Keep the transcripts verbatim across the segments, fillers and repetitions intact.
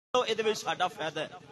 साडा फायदा है।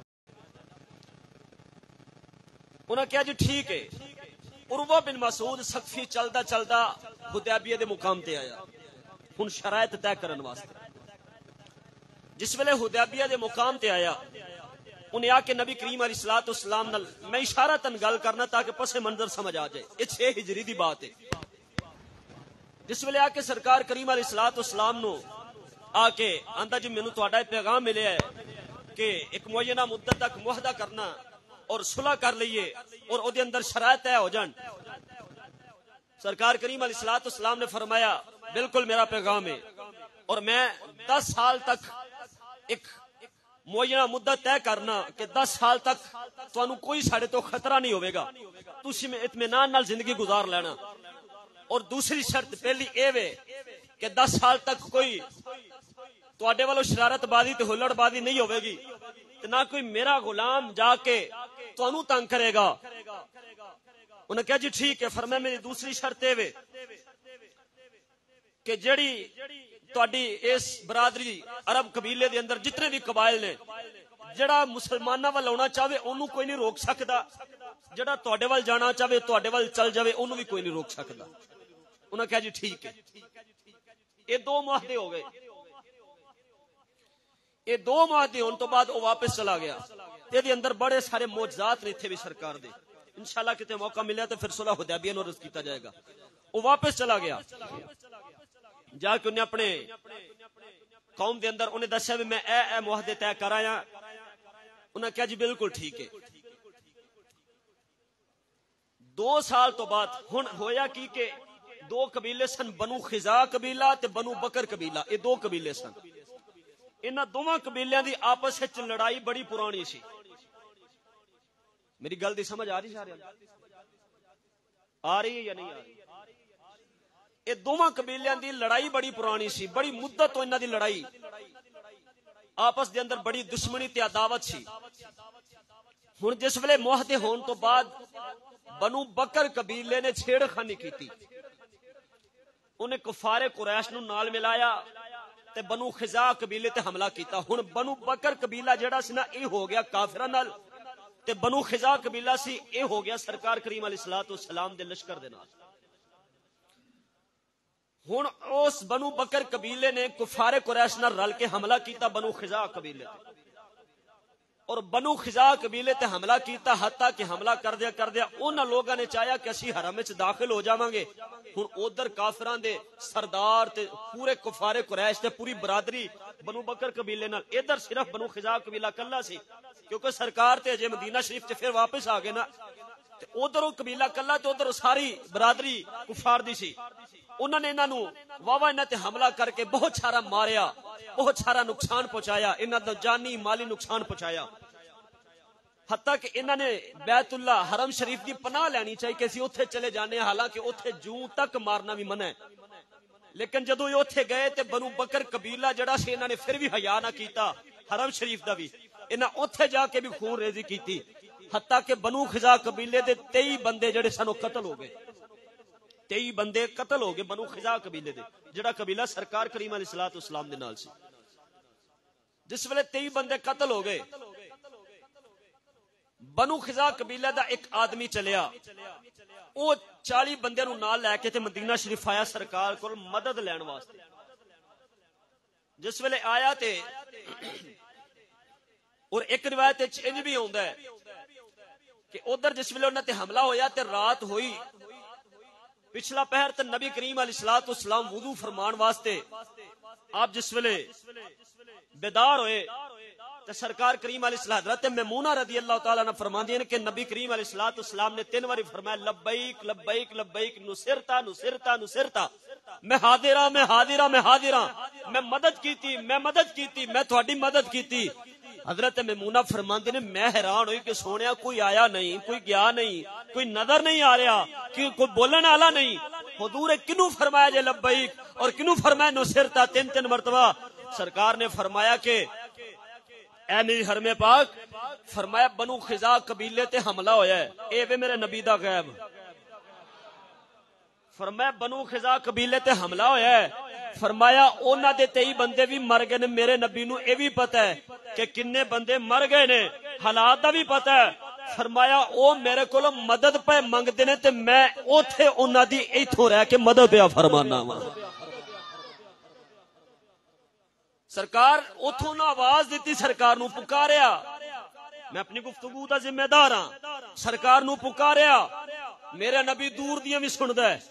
उन्हें कहा जी ठीक है। उर्वा बिन मसूद सखफी चलदा चलदा हुदैबिया दे मुकाम ते आया। हुण शरायत तय करन वास्ते जिस वेले हुदैबिया दे मुकाम ते आया उन्हें आके नबी करीम अलैहिस्सलातु वस्सलाम नाल मैं इशारतन गल करना ताकि पसे मंजर समझ आ जाए। ये छे हिजरी दी बात है। जिस वेले आके सरकार करीम अलैहिस्सलातु वस्सलाम नु आके आंदा जी मैनू तुहाडा पैगाम मिले है कि एक मुअय्यना मुद्दत तक मुआहदा करना और सुलह कर लीए और ओदे अंदर शरायत तय हो जान। सरकार करीम अलैहिस्सलातु वस्सलाम ने फरमाया बिल्कुल मेरा पैगाम है और मैं दस साल तक एक मुअय्यना मुद्दत तय करना कि दस साल तक तुहानू कोई साडे तो खतरा नहीं होवेगा, तुसी में इत्मीनान नाल जिंदगी गुजार लेना। और दूसरी शर्त पहली ए वे कि दस साल तक कोई तुहाडे वालों शरारतबाजी ते हुल्लड़बाजी नहीं होवेगी ते ना कोई मेरा गुलाम जाके तुहानू तंग करेगा। उन्हें कहा जी ठीक है। फरमाया मेरी दूसरी शर्त ए वे कि जेड़ी तुहाडी इस बरादरी अरब कबीले दे अंदर जितने भी कबाइल ने जेड़ा मुसलमानां वल आउणा चाहे ओनू कोई नहीं रोक सकदा, जेड़ा तुहाडे वल जाना चाहे तुहाडे वल चल जावे ओनू भी कोई नहीं रोक सकदा। उन्हें कहा जी ठीक है। ये दो मुआहदे हो गए। ये दो मुआहदे होने तो बाद वो वापस चला गया। ये अंदर बड़े सारे मौजज़ात ने थे भी सरकार दे। इंशाल्लाह किते मौका मिले तो फिर सुलह हुदैबिया नु अर्ज किया जाएगा। वो वापस चला गया जाके उन्हें अपने कौम के अंदर उन्हें दस्या भी मैं ए ए मुआहदे तय कराया। उन्हें कहा जी बिल्कुल ठीक है। दो साल तो बाद हुण होया की के दो कबीले सन, बनु खिजा कबीला ते बनु बकर कबीला। ये दो कबीले सन। इन्हां दोवां कबीलियां दी आपस विच लड़ाई बड़ी पुरानी सी। मेरी गल दी समझ आ रही सारे आ रही है या नहीं आ रही? ये दोवां कबीलियां दी लड़ाई बड़ी पुरानी सी, बड़ी मुद्दत तो इन्हां दी लड़ाई आपस दे अंदर बड़ी दुश्मनी ते अदावत सी। हुण जिस वेले मुआहदे होने तो बाद बनु बकर कबीले ने छेड़खानी की। उन्हें कुफारे कुरैश नू नाल मिलाया ते बनु खिजा कबीले ते हमला किया। हुण बनु बकर कबीला जेड़ा सी ना ये हो गया काफिरां नाल ते बनु खिजा कबीला सी ये हो गया सरकार करीम अलैहिस्सलातु वस्सलाम दे लश्कर दे नाल। हुण उस बनु बकर कबीले ने कुफारे कुरैश नाल रल के हमला किया बनु खिजा कबीले ते और बनु खिजा कबीले ते हमला किया। हत्ता कि हमला कर दिया कर दिया उन्हां लोगां ने चाहया कि असीं हरम विच दाखिल हो जावांगे। हुण उधर काफिरां दे सरदार ते पूरे कुफारे कुरैश ते पूरी बरादरी बनु बकर कबीले नाल, इधर सिर्फ बनु खिजा कबीला कल्ला सी क्योंकि सरकार ते अजे मदीना शरीफ च फिर वापस आ गए ना। ते उधर वो कबीला कल्ला ते उधर सारी बरादरी कुफार दी सी। उन्होंने इन्हां नू वावा इन्हां ते हमला करके बहुत सारा मारिया, बहुत सारा नुकसान पहुंचाया, इन्हां दा जानी माली नुकसान पहुंचाया। हत्ता कि इन्हां ने बैतुल्ला हरम शरीफ की पनाह लैनी चाहिए कि असीं उत्थे चले जाने, हालांकि उत्थे जूं तक मारना भी मना है। लेकिन जदों ये उत्थे गए ते बनु बकर कबीला जड़ा सी इन्हां ने फिर भी हया ना कीता हरम शरीफ दा भी, इन्हां उत्थे जाके भी खून रेजी कीती। हत्ता कि बनु खिजा कबीले दे तेई बंदे जड़े सन कतल हो गए। तेई बंदे कतल हो गए बनु खिजा कबीले दे, जड़ा कबीला सरकार करीम अलैहिस्सलातु वस्सलाम दे नाल सी। जिस वेले तेई बंदे कतल हो गए बनु खिजा कबीला दा एक आदमी चलिया, वो चाली बंदे नू नाल लैके ते मदीना शरीफ आया सरकार कोल मदद लैण वास्ते। जिस वेले आया ते और एक रिवायत इंज भी आउंदा है कि उधर जिस वेले उन्हां ते हमला होया ते रात होई, पिछला पहर ते नबी करीम अलैहिस्सलातु वस्सलाम वुजू फरमान वास्ते आप जिस वेले बेदार होए ते सरकार करीम अलैहिस्सलाम हज़रत मैमूना रज़ी अल्लाह तआला अन्हा फरमांदी हैं कि नबी करीम अलैहिस्सलातु वस्सलाम ने तीन बारी फरमाया लब्बैक लब्बैक लब्बैक नुसिरता नुसिरता नुसिरता, मैं हाजिरा मैं हाजिरा मैं हाजिरा, मैं मदद कीती मैं मदद कीती मैं तुहाडी मदद कीती। हजरत मैमूना फरमांदी ने मैं हैरान हुई कि सोनिया कोई आया नहीं, कोई गया नहीं, कोई नजर नहीं आ रहा, कि कोई बोलने वाला नहीं। हुजूर किनू फरमाया जे लब्बैक और किनू फरमाया नुसिरता, तीन तीन मरतबा सरकार ने फरमाया कि ऐ मेरी हरमे पाक, फरमाया बनु खिजा कबीले ते हमला होया है, ए वे मेरे नबी दा गैब। फरमाया बनु खिजा कबीले ते हमला होया है, फरमाया उन्हां दे तेई बंदे भी मर गए ने, मेरे नबी नू ए भी पता है کہ کنے بندے مر گئے نے حالات دا بھی پتہ ہے فرمایا او میرے کولو مدد پہ منگدے نے تے میں اوتھے انہاں دی ایتھوں رہ کے مدد پیا فرمانا وا سرکار اتھوں نہ آواز دیتی سرکار نو پکاریا میں اپنی گفتگو دا ذمہ دار ہاں سرکار نو پکاریا میرے نبی دور دیاں بھی سندا ہے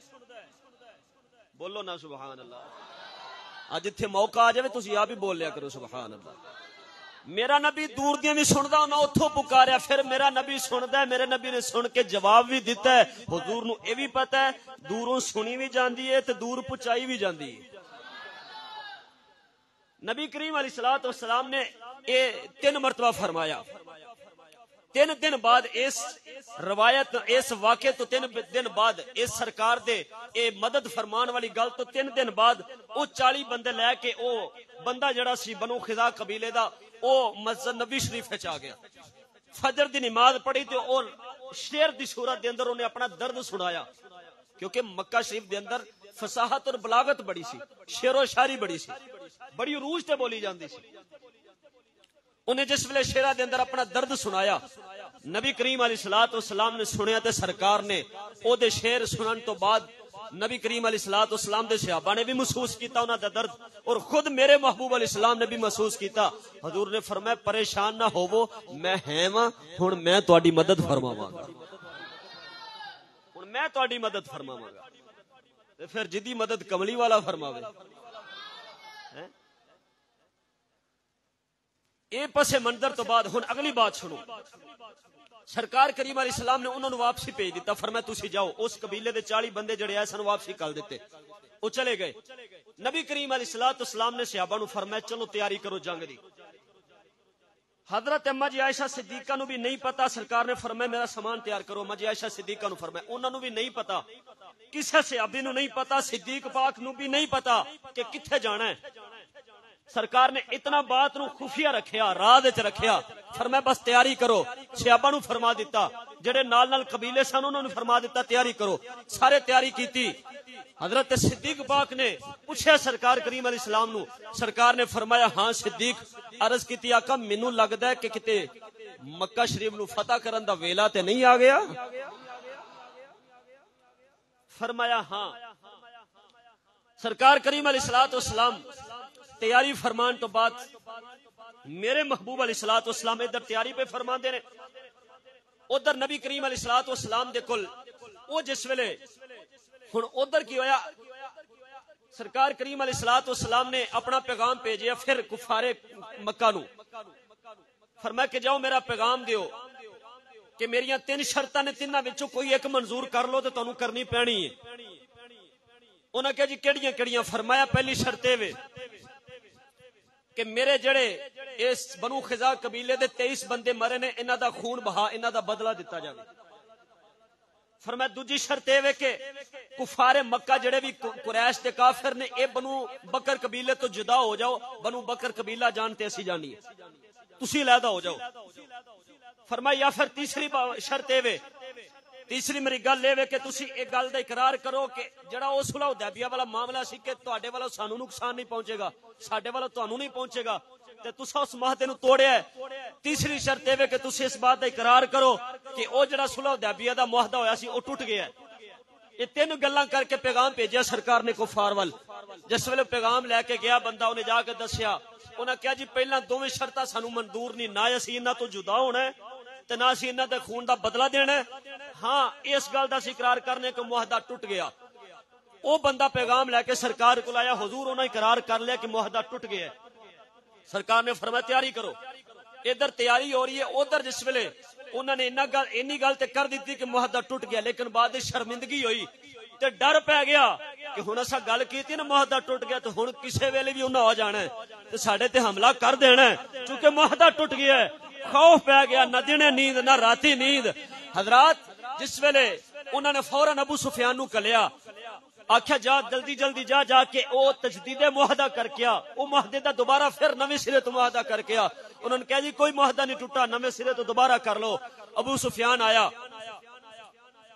بولو نا سبحان اللہ اج ایتھے موقع آ جاوے تسی آپ ہی بول لیا کرو سبحان اللہ میرا نبی دور دیاں بھی سندا انہاں اتھوں پکاریا پھر میرا نبی سندا ہے میرے نبی نے سن کے جواب بھی دیتا ہے حضور نو اے بھی پتہ ہے دوروں سنی بھی جاندی ہے تے دور پہنچائی بھی جاندی ہے نبی کریم علیہ الصلوۃ والسلام نے اے تین مرتبہ فرمایا تین دن بعد اس روایت اس واقعے تو تین دن بعد اس سرکار دے اے مدد فرمان والی گل تو تین دن بعد او چالی بندے لے کے او بندہ جڑا سی بنو خزاع قبیلے دا او مسجد نبی شریف وچ آ گیا فجر دی نماز پڑھی تے او شعر دی صورت دے اندر انہیں اپنا درد سنایا کیونکہ مکہ شریف دے اندر فصاحت اور بلاغت بڑی سی شعر و شاعری بڑی سی بڑی عروج تے بولی جاندی سی انہیں جس ویلے شعرا دے اندر اپنا درد سنایا نبی کریم علیہ الصلوۃ والسلام نے سنیا تے سرکار نے او دے شعر سنن تو بعد نبی کریم علیہ الصلوۃ والسلام دے صحابہ نے بھی محسوس کیتا انہاں دا درد اور خود میرے محبوب علیہ السلام نے بھی محسوس کیتا حضور نے فرمایا پریشان نہ ہوو میں ہاں ہن میں تہاڈی مدد فرماواں گا ہن میں تہاڈی مدد فرماواں گا تے پھر جدی مدد کملی والا فرماوے اے پس منظر تو بعد ہن اگلی بات سنو سرکار کریم علیہ السلام نے انہوں نے واپسی بھیج دیتا فرمایا تسی جاؤ اس قبیلے دے چالی بندے جڑے آئے سن واپسی کر دیتے وہ چلے گئے نبی کریم علیہ الصلوۃ والسلام نے صحابہ نو فرمایا چلو تیاری کرو جنگ دی حضرت اما جی عائشہ صدیقہ نو بھی نہیں پتا سرکار نے فرمایا میرا سامان تیار کرو اما جی عائشہ صدیقہ نو فرمایا انہوں نے بھی نہیں پتا کسے صحابی نو نہیں پتا صدیق پاک نو بھی نہیں پتا کہ کتھے جانا ہے سرکار نے اتنا بات نو خفیہ رکھیا راز وچ رکھیا فرمایا بس تیاری کرو صحابہ نو فرما دیتا جڑے نال نال قبیلے سن انہوں نے فرما دیتا تیاری کرو سارے تیاری کیتی حضرت صدیق پاک نے پوچھا سرکار کریم علیہ السلام نو سرکار نے فرمایا ہاں صدیق عرض کیتی آقا مینوں لگدا ہے کہ کتے مکہ شریف نو فتح کرن دا ویلا تے نہیں آ گیا فرمایا ہاں سرکار کریم علیہ الصلوۃ والسلام تیاری فرمان تو بعد میرے محبوب علیہ الصلوۃ والسلام ادھر تیاری پہ فرماندے نے ادھر نبی کریم علیہ الصلوۃ والسلام دے کول او جس ویلے ہن ادھر کی ہویا سرکار کریم علیہ الصلوۃ والسلام نے اپنا پیغام بھیجیا پھر کفار مکہ نو فرمایا کہ جاؤ میرا پیغام دیو کہ میریاں تین شرطاں نے تیناں وچوں کوئی ایک منظور کر لو تے تانوں کرنی پینی ہے انہاں کہا جی کیڑیاں کیڑیاں فرمایا پہلی شرط اے وے کہ میرے جڑے اس بنو خزاع قبیلے دے تیئیس بندے مرے نے انہاں دا خون بہا انہاں دا بدلہ دتا جاوے فرمایا دوجی شرط اے وے کہ کفار مکہ جڑے بھی قریش تے کافر نے اے بنو بکر قبیلے تو جدا ہو جاؤ بنو بکر قبیلہ جانتے اسی جانی ہے تسی علیحدہ ہو جاؤ فرمایا یا پھر تیسری شرط اے وے تیسری میری گل اے وے کہ تسی ایک گل دا اقرار کرو کہ جڑا او صلح حدیبیہ والا معاملہ سی کہ تواڈے والا سانو نقصان نہیں پہنچے گا ساڈے والا تانوں نہیں پہنچے گا تے تساں اس معاہدے نو توڑیا ہے تیسری شرط اے وے کہ تسی اس بات دا اقرار کرو کہ او جڑا صلح حدیبیہ دا معاہدہ ہویا سی او ٹوٹ گیا ہے یہ تین گلاں کر کے پیغام بھیجیا سرکار نے کفار ول جس ویلے پیغام لے کے گیا بندہ انہیں جا کے دسیا انہاں کہا جی پہلا دوویں شرطاں سانو منظور نہیں نہ اسی انہاں تو جدا ہونا ہے تے نہ اسی انہاں دے خون دا بدلہ دینا ہے ہاں اس گل دا اقرار کرنے کہ معاہدہ ٹوٹ گیا او بندہ پیغام لے کے سرکار کو آیا حضور انہوں نے اقرار کر لیا کہ معاہدہ ٹوٹ گیا ہے سرکار نے فرمایا تیاری کرو ادھر تیاری ہو رہی ہے ادھر جس ویلے انہوں نے انہاں گل اینی گل تے کر دیتی کہ معاہدہ ٹوٹ گیا لیکن بعد شرمندگی ہوئی تے ڈر پہ گیا کہ ہن اساں گل کیتی نا معاہدہ ٹوٹ گیا تو ہن کسے ویلے بھی انہاں ہو جانا ہے تے ساڈے تے حملہ کر دینا ہے کیونکہ معاہدہ ٹوٹ گیا ہے خوف پہ گیا نہ دنے نیند نہ راتی نیند حضرات جس ویلے انہوں نے فوراً ابو سفیان نو کلیا آکھیا جا جلدی جلدی جا جا کے او تجدید معاہدہ کر کیا او معاہدے دا دوبارہ پھر نویں سرے تو معاہدہ کر کیا انہوں نے کہا جی کوئی معاہدہ نہیں ٹوٹا نویں سرے تو دوبارہ کر لو ابو سفیان آیا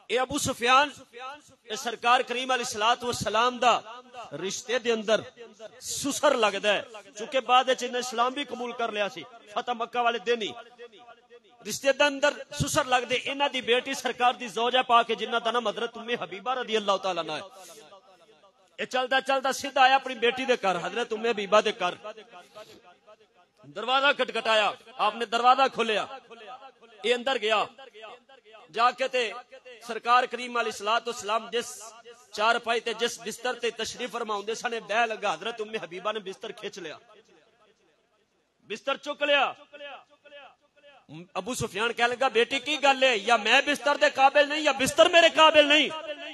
اے ابو سفیان اے سرکار کریم علیہ الصلوۃ والسلام دا رشتے دے اندر سسر لگدا ہے، چونکہ بعد وچ انہیں اسلام بھی قبول کر لیا سی فتح مکہ والے دن ہی، رشتے دے اندر سسر لگدے. انہاں دی بیٹی سرکار دی زوجہ پاک جنہ دا نام حضرت ام حبیبہ رضی اللہ تعالی عنہا ہے. اے چلدا چلدا سیدھا آیا اپنی بیٹی دے گھر، حضرت ام حبیبہ دے گھر. دروازہ کھٹکھٹایا، آپ نے دروازہ کھولیا، یہ اندر گیا، جا کے تے سرکار کریم علیہ الصلوۃ والسلام جس چار پائی تے جس بستر تے تشریف فرما ہوندے سنے بہ لگا، حضرت ام حبیبہ نے بستر کھچ لیا، بستر چک لیا. ابو سفیان کہنے لگا بیٹی کی گل ہے، یا میں بستر دے قابل نہیں یا بستر میرے قابل نہیں.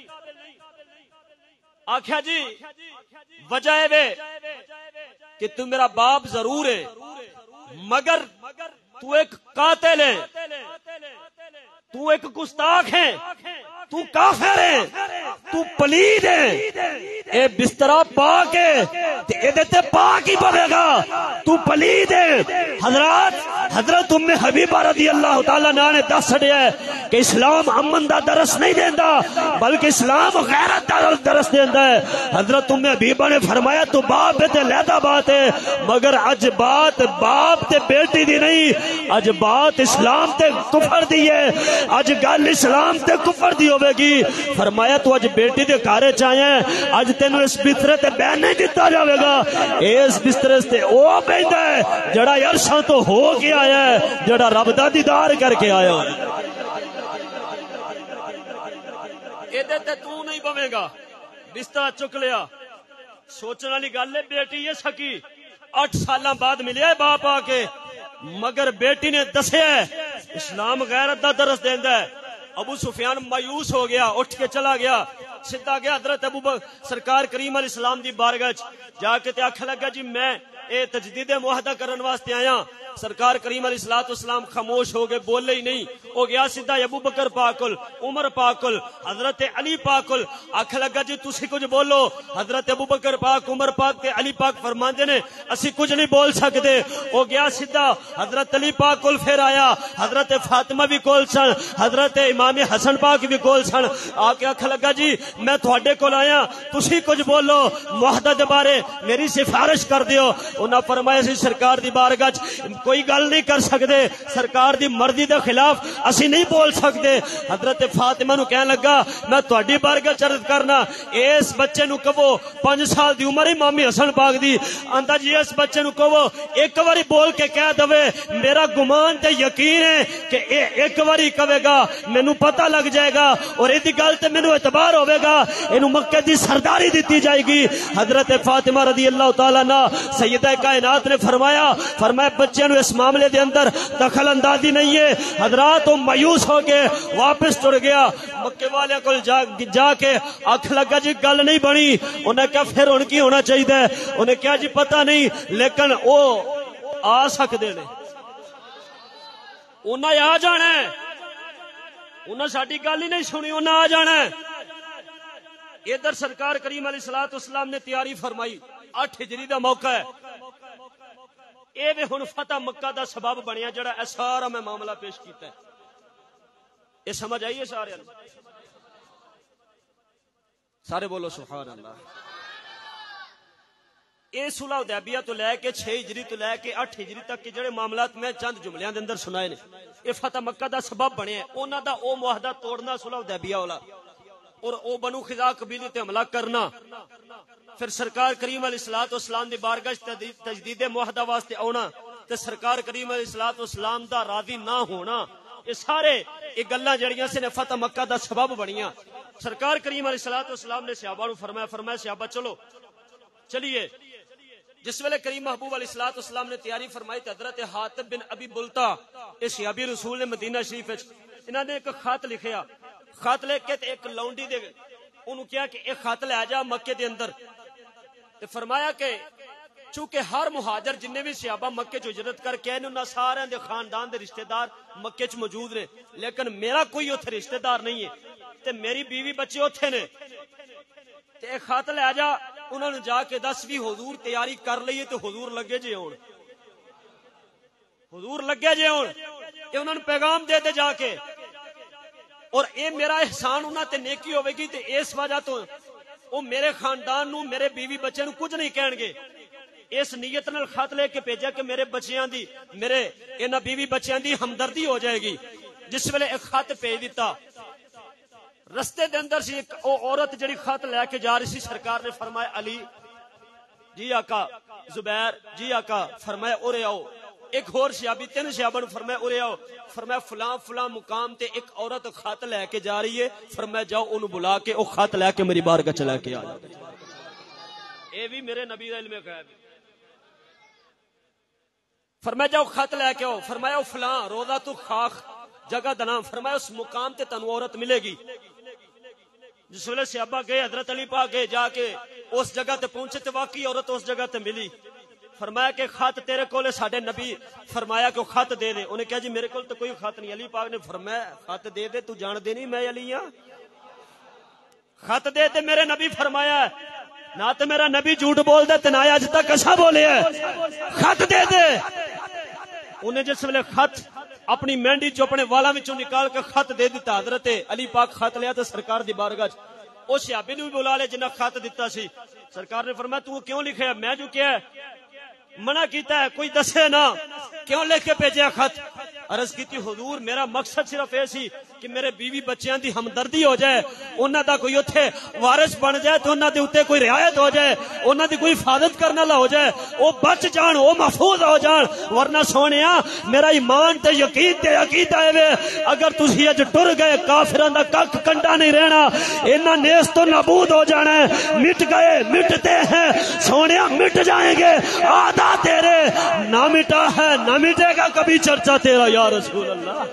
آخیا جی وجہ ہے کہ تو میرا باپ ضرور ہے مگر تو ایک قاتل ہے، تو ایک گستاخ ہے، تو کافر ہے، تو پلید ہے. اے بسترا پاک ہے تے اے دے تے پاک ہی پوے گا، تو پلید ہے. حضرات حضرت ام حبیبہ رضی اللہ تعالی عنہا نے دس چھڑیا ہے کہ اسلام امن دا درس نہیں دیندا بلکہ اسلام غیرت دا درس دیندا ہے. حضرت ام حبیبہ نے فرمایا تو باپ تے لیدا بات ہے مگر اج بات باپ تے بیٹی دی نہیں، اج بات اسلام تے کفر دی ہے، اج گل اسلام تے کفر دی ہوے گی. فرمایا تو اج بیٹی دے گھر چ آیا ہے، اج تینو اس بسترے تے بہن نہیں دتا جاوے گا، اس بسترے تے او بیندا ہے جڑا عرشاں تو ہو کے آیا ہے، جڑا رب دا دیدار کر کے آیا ہے. ایدے تے تو نہیں بوے گا. بستر چک لیا. سوچنے والی گل ہے بیٹی یہ سکی اٹھ سالاں بعد ملیا باپ آ کے، مگر بیٹی نے دسیا اسلام غیرت دا درس دیندا ہے. ابو سفیان مایوس ہو گیا، اٹھ کے چلا گیا، سیدھا گیا حضرت ابو بکر سرکار کریم علیہ السلام دی بارگاہ جا کے تے آکھن لگا جی میں اے تجدید معاہدہ کرن واسطے آیا. سرکار کریم علیہ الصلوۃ والسلام خاموش ہو گئے، بولے ہی نہیں. ہو گیا سیدھا ابو بکر پاکل، عمر پاکل، حضرت علی پاکل. آکھ لگا جی تسی کچھ بولو. حضرت ابو بکر پاک، عمر پاک تے علی پاک فرماندے نے اسی کچھ نہیں بول سکتے. ہو گیا سیدھا حضرت علی پاکل، پھر آیا حضرت فاطمہ بھی کول سن، حضرت امام حسن پاک بھی کول سن. آ کے آکھ لگا جی میں تواڈے کول آیا، تسی کچھ بولو معاہدہ دے بارے میری سفارش کر دیو. انہاں فرمایا سی سرکار دی بارگاہ کوئی گل نہیں کر سکتے، سرکار دی مرضی دے خلاف اسی نہیں بول سکتے. حضرت فاطمہ نو کہنے لگا میں تہاڈی بارگاہ چرد کرنا اس بچے نو کہو پانچ سال دی عمر امام حسن پاک دی، آندا جی اس بچے نو کہو ایک باری بول کے کہہ دوے میرا گمان تے یقین ہے کہ اے ایک باری کہے گا مینوں پتہ لگ جائے گا اور ایدی گل تے مینوں اعتبار ہوے گا، اینو مکے دی سرداری دتی جائے گی. حضرت فاطمہ رضی اللہ تعالی عنہ سیدہ کائنات نے فرمایا فرمایا بچے نو اس معاملے دے اندر دخل اندازی نہیں ہے. حضرات وہ مایوس ہو کے واپس ٹر گیا. مکے والے کو جا, جا کے آنکھ لگا جی گل نہیں بنی. انہیں کہا پھر ان کی ہونا چاہیے. انہیں کہا جی پتہ نہیں لیکن وہ آ سکتے نے، انہیں آ جانا ہے، انہیں ساری گل ہی نہیں سنی، انہیں آ جانا ہے. ادھر سرکار کریم علیہ الصلوۃ والسلام نے تیاری فرمائی. اٹھ ہجری دا موقع ہے. اے وے ہن فتح مکہ دا سبب بنیا جڑا اے سارا میں معاملہ پیش کیتا ہے. یہ سمجھ آئیے سارے سارے بولو سبحان اللہ. اے صلح حدیبیہ تو لے کے چھ ہجری تو لے کے اٹھ ہجری تک کے جڑے معاملات میں چند جملیاں دے اندر سنائے نے، اے فتح مکہ دا سبب بنیا ہے. انہاں دا او معاہدہ توڑنا صلح حدیبیہ والا اور او بنو خزاع قبیلے تے حملہ کرنا، پھر سرکار کریم علیہ الصلوۃ والسلام دی بارگاہ تجدید معاہدہ واسطے آنا تے سرکار کریم علیہ الصلوۃ والسلام دا راضی نہ ہونا، یہ سارے یہ گلاں جڑیاں سے نے فتح مکہ دا سبب بنیاں. سرکار کریم علیہ الصلوۃ والسلام نے صحابہ نو فرمایا فرمایا صحابہ چلو چلیے. جس ویلے کریم محبوب علیہ الصلوۃ والسلام نے تیاری فرمائی تے حضرت حاتب بن ابی بلتا اے صحابی رسول نے مدینہ شریف وچ انہاں نے ایک خط لکھیا. خط لکھ کے ایک لونڈی دے انہوں کیا کہ ایک خط لے جا مکے دے اندر تے فرمایا کہ چونکہ ہر مہاجر جن بھی صحابہ مکے چ ہجرت کر کے انہاں سارے دے خاندان دے رشتہ دار مکے چ موجود نے، لیکن میرا کوئی اوتھے رشتہ دار نہیں ہے تے میری بیوی بچے اوتھے نے تے ایک خط لے جا انہوں نے جا کے دس بھی حضور تیاری کر لئیے تے حضور لگے جے ہون، حضور لگے جے ہون. یہ انہوں نے پیغام دے دے جا کے اور اے میرا احسان انہاں تے نیکی ہوے گی تے اس وجہ تو او میرے خاندان نو میرے بیوی بچے نو کچھ نہیں کہن گے. اس نیت نال خط لے کے بھیجا کہ میرے بچیاں دی میرے انہاں بیوی بچیاں دی ہمدردی ہو جائے گی. جس ویلے ایک خط بھیج دیتا رستے دے اندر سی ایک او عورت جڑی خط لے کے جا رہی سی. سرکار نے فرمایا علی جی آقا, زبیر جی آقا, فرمایا اورے آؤ. ایک اور صحابی تین صحابہ نے فرمایا اورے آؤ. فرمایا فلاں فلاں مقام تے ایک عورت خط لے کے جا رہی ہے. فرمایا جاؤ انہوں بلا کے او خط لے کے میری بارگاہ چلا کے آ جاؤ. اے بھی میرے نبی دا علم غیب. فرمایا جاؤ خط لے کے آؤ. فرمایا او فلاں روضہ تو خاک جگہ دا نام. فرمایا اس مقام تے تنو عورت ملے گی. جس ویلے صحابہ گئے حضرت علی پاک گئے جا کے اس جگہ تے پہنچے تے واقعی عورت اس جگہ تے ملی. فرمایا کہ خط تیرے کول ساڈے نبی. فرمایا کہ خط دے دے. انہیں کہا جی میرے کول تو کوئی خط نہیں. علی پاک نے فرمایا خط دے دے, تو جان دے نہیں میں علی ہاں. خط دے تے میرے نبی. فرمایا نہ تے میرا نبی جھوٹ بول دے تے نہ اج تک ایسا بولے ہے. خط دے دے. انہیں جس ویلے خط اپنی مہندی چو اپنے والاں وچوں نکال کے خط دے دیتا. حضرت علی پاک خط لیا تے سرکار دی بارگاہ چ او صحابی نو بھی بلا لے جنہ خط دیتا سی. سرکار نے فرمایا تو کیوں لکھیا؟ میں جو کیا منع کیتا ہے کوئی دسے نا, کیوں لکھ کے بھیجیا خط؟ عرض کیتی حضور میرا مقصد صرف یہ سی کہ میرے بیوی بچیاں دی ہمدردی ہو جائے, انہاں دا کوئی اوتھے وارث بن جائے تو انہاں دے اوتے کوئی رعایت ہو جائے, انہاں دی کوئی حفاظت کرنے والا ہو جائے, او بچ جان, او محفوظ ہو جان. ورنہ سونیا میرا ایمان تے یقین تے عقیدہ ہے اگر تسی اج ٹر گئے کافراں دا کک کنڈا نہیں رہنا, انہاں نیست تو نابود ہو جانا ہے. مٹ گئے مٹتے ہیں سونیا, مٹ جائیں گے آدھا تیرے, نہ مٹا ہے نہ مٹے گا کبھی چرچا تیرا یا رسول اللہ.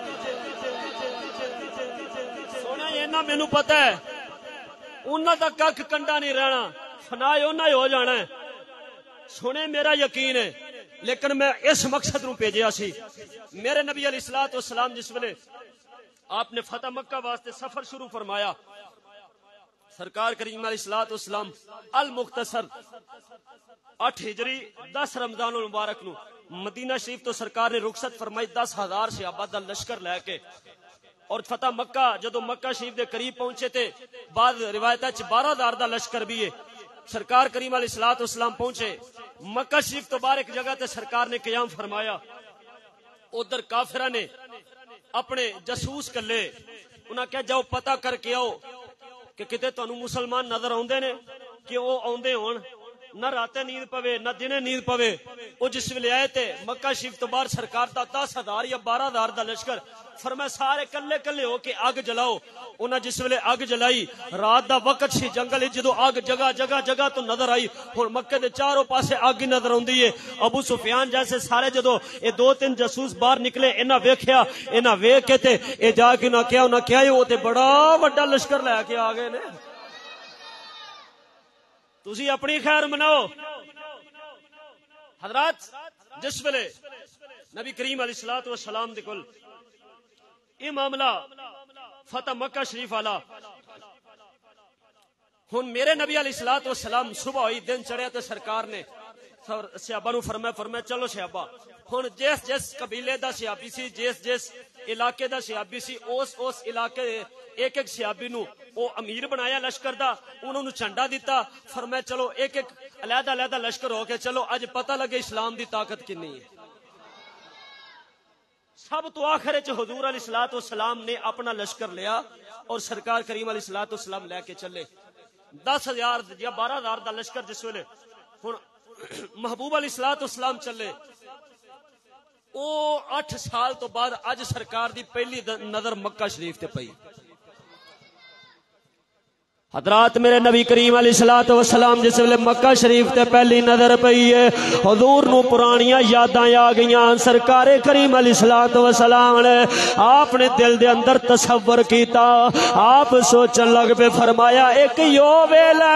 سونا یہ نہ مینوں پتہ ہے انہاں دا کک کنڈا نہیں رہنا, فنا انہاں ہی ہو جانا ہے. سونے میرا یقین ہے لیکن میں اس مقصد نو بھیجیا سی. میرے نبی علیہ الصلوۃ والسلام جس ویلے آپ نے فتح مکہ واسطے سفر شروع فرمایا, سرکار کریم علیہ الصلوۃ والسلام المختصر آٹھ ہجری دس رمضان المبارک نو مدینہ شریف تو سرکار نے رخصت فرمائی دس ہزار صحابہ دا لشکر لے کے. اور فتح مکہ جدو مکہ شریف دے قریب پہنچے تھے, بعض روایتاں چ بارہ ہزار دا لشکر بھی ہے. سرکار کریم علیہ الصلوۃ والسلام پہنچے مکہ شریف تو باہر ایک جگہ تے سرکار نے قیام فرمایا. ادھر کافراں نے اپنے جاسوس کلے, انہاں کہا جاؤ پتہ کر کے آؤ کہ کتے تانوں مسلمان نظر آوندے نے کہ او آوندے ہون, نہ راتیں نیند پوے نہ دنے نیند پوے. وہ جس ویلے آئے تھے مکہ شریف تو باہر سرکار دا دس ہزار یا بارہ ہزار دا لشکر. فرمایا سارے کلے کلے ہو کے اگ جلاؤ. انہاں جس ویلے اگ جلائی رات دا وقت سی, جنگل جدو اگ جگہ جگہ جگہ تو نظر آئی. ہن مکے دے چاروں پاسے اگ نظر اوندی ہے. ابو سفیان جیسے سارے جدو اے دو تین جاسوس باہر نکلے, انہاں ویکھیا, انہاں ویکھ کے تے اے جا کے نہ کیا انہاں کیا او تے بڑا بڑا لشکر لے کے آ گئے نے. تسی اپنی خیر مناؤ. حضرات جس ویلے نبی کریم علیہ الصلوۃ والسلام دے کول یہ معاملہ فتح مکہ شریف والا, ہن میرے نبی علیہ الصلوۃ والسلام صبح ہوئی دن چڑھیا تو سرکار نے صحابہ نو فرمایا فرمایا چلو صحابہ ہن جس جس قبیلے دا صحابی سی, جس جس علاقے دا صحابی سی, اس اس علاقے ایک ایک صحابی نو او امیر بنایا لشکر دا, انہوں نے جھنڈا دیتا. فرمایا چلو ایک ایک علیحدہ علیحدہ لشکر ہو کے چلو اج پتہ لگے اسلام دی طاقت کنی ہے. سب تو آخر وچ حضور علیہ الصلوۃ والسلام نے اپنا لشکر لیا اور سرکار کریم علیہ الصلوۃ والسلام لے کے چلے. دس ہزار یا بارہ ہزار دا لشکر جس ویلے ہن محبوب علیہ الصلوۃ والسلام چلے, او اٹھ سال تو بعد اج سرکار دی پہلی نظر مکہ شریف تے پئی. حضرات میرے نبی کریم علیہ الصلوۃ والسلام جس ویلے مکہ شریف تے پہلی نظر پئی ہے, حضور نو پرانیاں یاداں آ گئیاں. سرکار کریم علیہ الصلوۃ والسلام نے آپ نے دل دے اندر تصور کیتا, آپ سوچن لگ پے, فرمایا ایک یو ویلا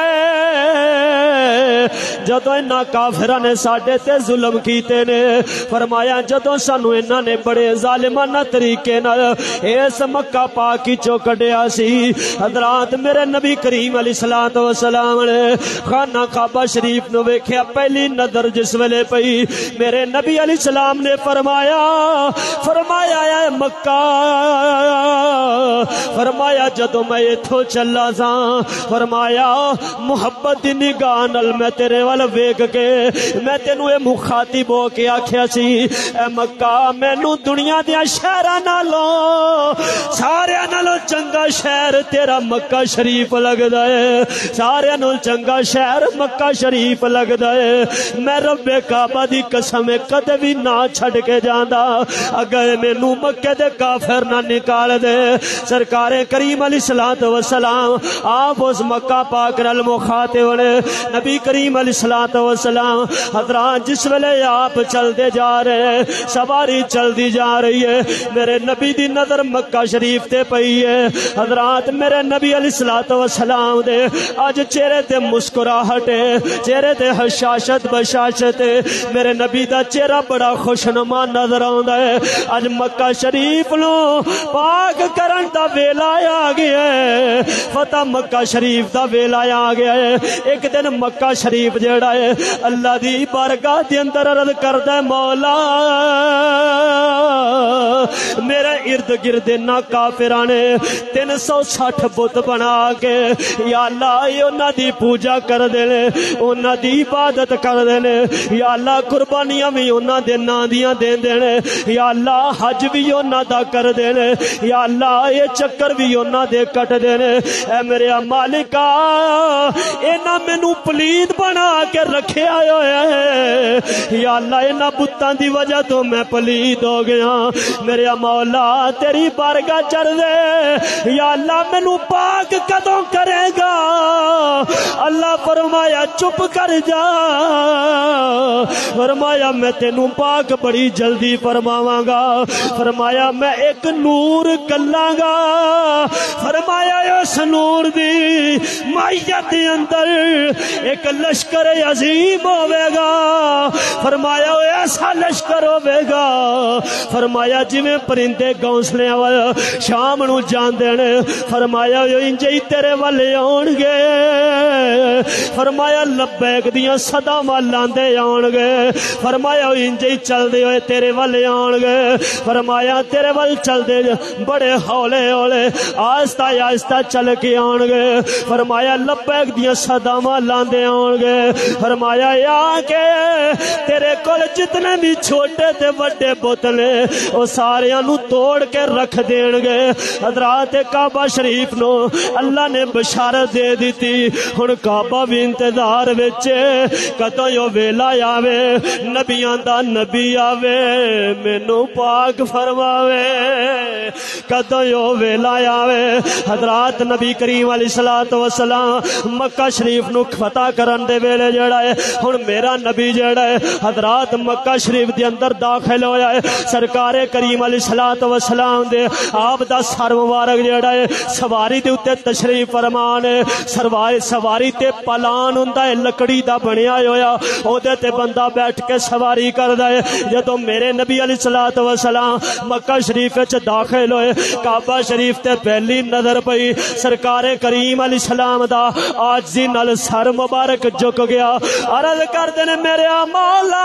جدوں انہاں کافراں نے ساڈے تے ظلم کیتے نے. فرمایا جدوں سانو انہاں نے بڑے ظالمانہ طریقے نال اس مکہ پاک چوں کڈیا سی. حضرات میرے نبی کریم علیہ الصلوۃ والسلام نے خانہ کعبہ شریف نو ویکھیا پہلی نظر جس ویلے پئی میرے نبی علیہ السلام نے فرمایا فرمایا اے مکہ فرمایا جدوں میں ایتھوں چلا سا فرمایا محبت دی نگاہ نال میں تیرے ول ویکھ کے میں تینوں اے مخاطب ہو کے آکھیا سی اے مکہ مینوں دنیا دیاں شہراں نالوں سارے نالوں چنگا شہر تیرا مکہ شریف لگدا ہے سارے نالوں چنگا شہر مکہ شریف لگدا ہے میں رب کعبہ دی قسم کدے بھی نہ چھڈ کے جاندا اگر مینوں مکے دے کافر نہ نکال دے سرکار کریم علیہ الصلوۃ والسلام آپ اس مکہ پاک نال مخاطب نے نبی کریم علیہ الصلوۃ والسلام حضرات جس ویلے آپ چلتے جا رہے سواری چلتی جا رہی ہے میرے نبی دی نظر مکہ شریف تے پئی ہے حضرات میرے نبی علیہ الصلوۃ والسلام دے اج چہرے تے مسکراہٹ ہے چہرے تے حشاشت بشاشت ہے میرے نبی دا چہرہ بڑا خوشنما نظر آندا ہے اج مکہ شریف نو پاک کرن دا ویلا آ گیا ہے فتح مکہ شریف دا ویلا آ گیا ہے ایک دن مکہ شریف جیڑا ہے اللہ دی بارگاہ دے اندر عرض کردا ہے مولا میرے ارد گرد نہ کافراں نے تین سو سٹھ بت بنا کے یا اللہ انہاں دی پوجا کر دے نے انہاں دی عبادت کر دے نے یا اللہ قربانیاں بھی انہاں دے ناں دیاں دیندے نے یا اللہ حج بھی انہاں دا کر دے نے یا اللہ یہ چکر بھی انہاں دے کٹ دے نے اے میرے مالکا انہاں مینوں پلید بنا کے رکھیا ہویا ہے یا اللہ انہاں بتاں دی وجہ تو میں پلید ہو گیا میرے مولا تیری بارگاہ چڑھ دے یا اللہ مینوں پاک کدوں کرے گا اللہ فرمایا چپ کر جا فرمایا میں تینوں پاک بڑی جلدی فرماواں گا فرمایا میں ایک نور کلاں گا فرمایا اس نور دی مائیت اندر ایک لشکر عظیم ہوے گا فرمایا ایسا لشکر ہوے گا فرمایا جویں پرندے گھونسلے ول شام نو جاندے نے فرمایا انج ہی تیرے ول آن گے فرمایا لبیک دیاں صداواں لاندے آن گے فرمایا انج ہی چلدے ہوئے تیرے ول آن گے فرمایا تیرے ول چلدے بڑے ہولے ہولے آہستہ آہستہ چل کے آن گے فرمایا لبیک دیاں صداواں لاندے آن گے فرمایا آ کے تیرے کول جتنے بھی چھوٹے تے بڑے بت نے او ساریاں نو توڑ کے رکھ دین گے حضرات کعبہ شریف نو اللہ نے بشارت دے دیتی ہن کعبہ بھی انتظار وچ کدوں یو ویلا آوے نبیاں دا نبی آوے مینوں پاک فرماوے کدوں یو ویلا آوے حضرات نبی کریم علیہ الصلوۃ والسلام مکہ شریف نو فتح کرن دے ویلے جڑا ہے ہن میرا نبی جڑا ہے حضرات مکہ شریف دے اندر داخل ہویا ہے سرکار کریم علیہ الصلوۃ والسلام دے آپ دا سر مبارک جڑا ہے سواری دے اوتے تشریف فرمان ہے سروائے سواری تے پلان ہوندا ہے لکڑی دا بنیا ہویا او دے تے بندہ بیٹھ کے سواری کردا ہے جدوں میرے نبی علیہ الصلوۃ والسلام مکہ شریف وچ داخل ہوئے کعبہ شریف تے پہلی نظر پئی سرکار کریم علیہ السلام دا عاجزی نال سر مبارک جھک گیا عرض کردے نے میرے مولا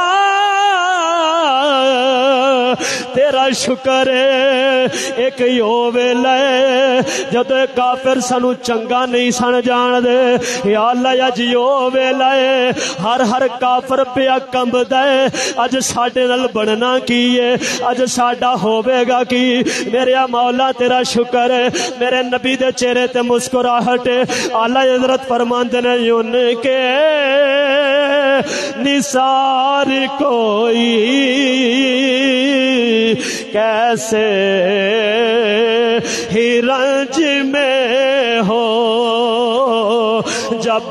تیرا شکر ہے ایک یو ویلا ہے جدو کافر سانو چنگا نہیں سن جان دے یا اللہ اج یو ویلا ہے ہر ہر کافر پیا کمبدا ہے اج ساڈے نال بننا کی ہے اج ساڈا ہوے گا کی میرے مولا تیرا شکر ہے میرے نبی دے چہرے تے مسکراہٹ اعلی حضرت فرماندے نے یون کے نثار کوئی کیسے ہی رنج میں ہو جب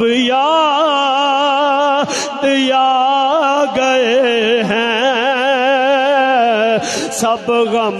یاد یا گئے ہیں سب غم